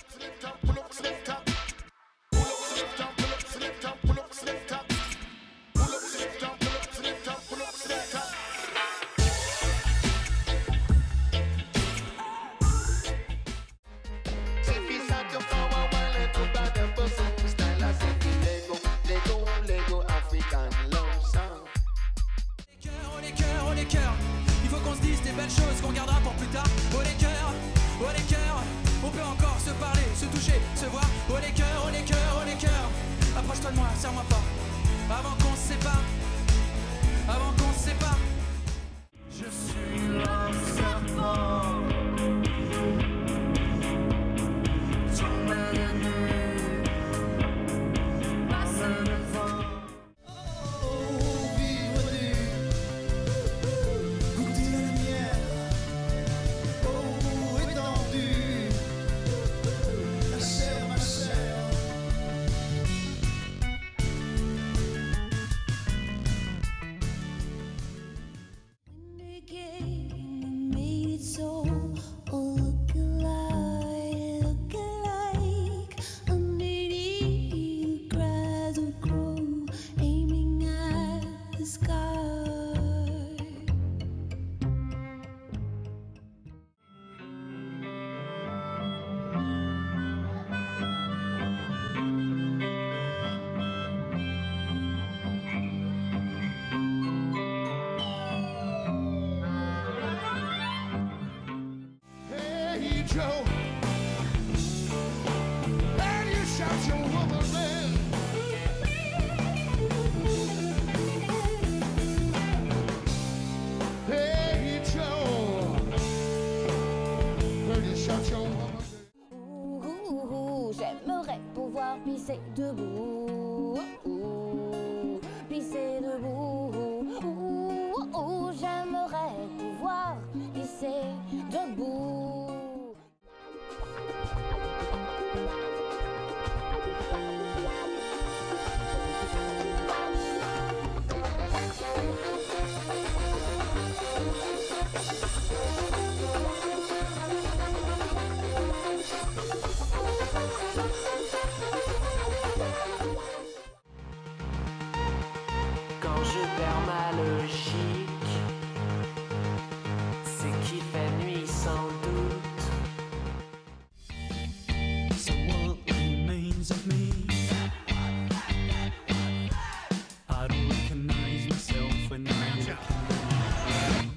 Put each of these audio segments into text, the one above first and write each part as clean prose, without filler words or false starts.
Chose qu'on gardera pour plus tard. Oh les cœurs, on peut encore se parler, se toucher, se voir. Oh les cœurs, oh les cœurs, oh les cœurs. Approche-toi de moi, serre-moi fort. Avant qu'on se sépare, avant qu'on se sépare. Je suis l'homme serpent. Ton ennemi passe devant. Joe, and you shout your woman. Hey Joe, and you shout your woman. J'aimerais pouvoir pisser debout, pisser debout. J'aimerais pouvoir pisser debout. Quand je perds ma logique, c'est qu'il fait nuit sans doute. So what remains of me? I don't recognize myself when I'm looking around.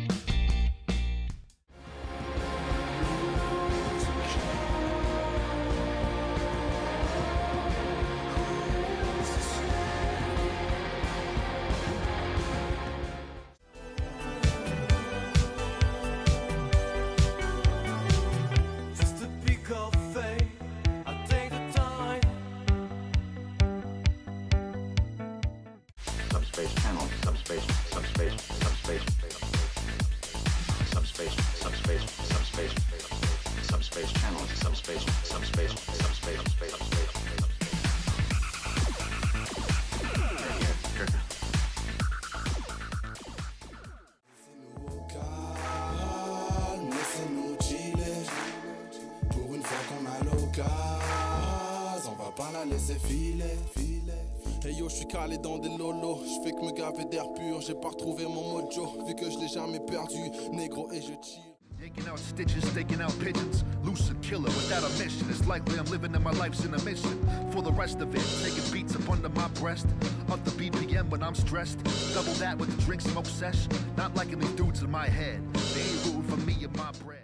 Subspace channel, subspace, subspace, subspace, subspace, subspace, subspace, subspace channel, subspace, subspace, subspace, subspace. Laissez-nous chiller. Pour une fois qu'on a l'occasion, on va pas la laisser filer. Hey yo, je suis calé dans des lolos, je fais que me gaver d'air pur, j'ai pas retrouvé mon mojo, vu que je l'ai jamais perdu, négro et je tire. Yanking out stitches, staking out pigeons, lucid killer without a mission. It's likely I'm living in my life's in a mission. For the rest of it, taking beats up under my breast, up the BPM when I'm stressed. Double that with the drink smoke sesh. Not liking these dudes in my head. They ain't rooting for me and my bread.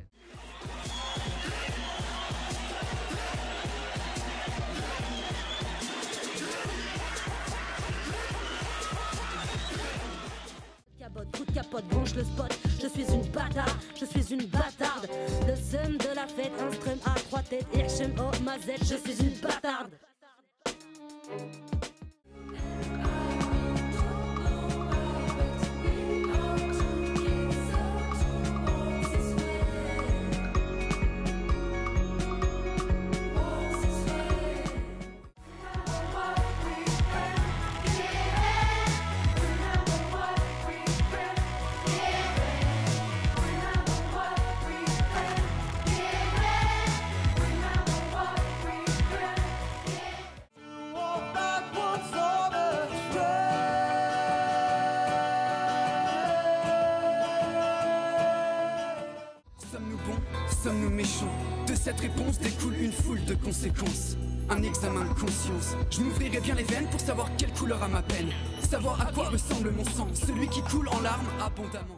Coup de capote, bronche le spot. Je suis une bâtarde, je suis une bâtarde. Le seum de la fête, un strum à trois têtes. Et action oh ma Z, je suis une bâtarde. Sommes-nous méchants? De cette réponse découle une foule de conséquences. Un examen de conscience. Je m'ouvrirai bien les veines pour savoir quelle couleur a ma peine. Savoir à quoi ressemble mon sang, celui qui coule en larmes abondamment.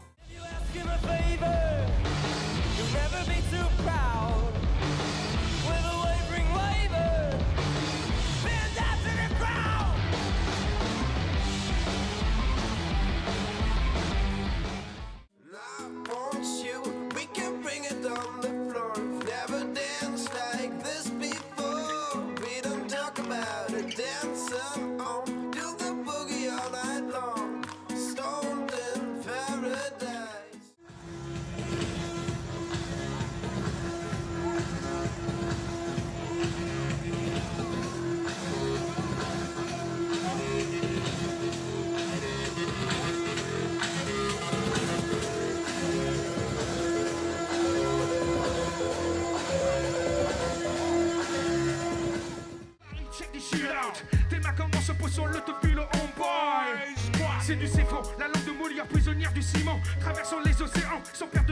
Tes mains comment se pose sur l'autopile homeboy. C'est du c'est faux, la langue de Molière prisonnière du ciment. Traversons les océans sans perdre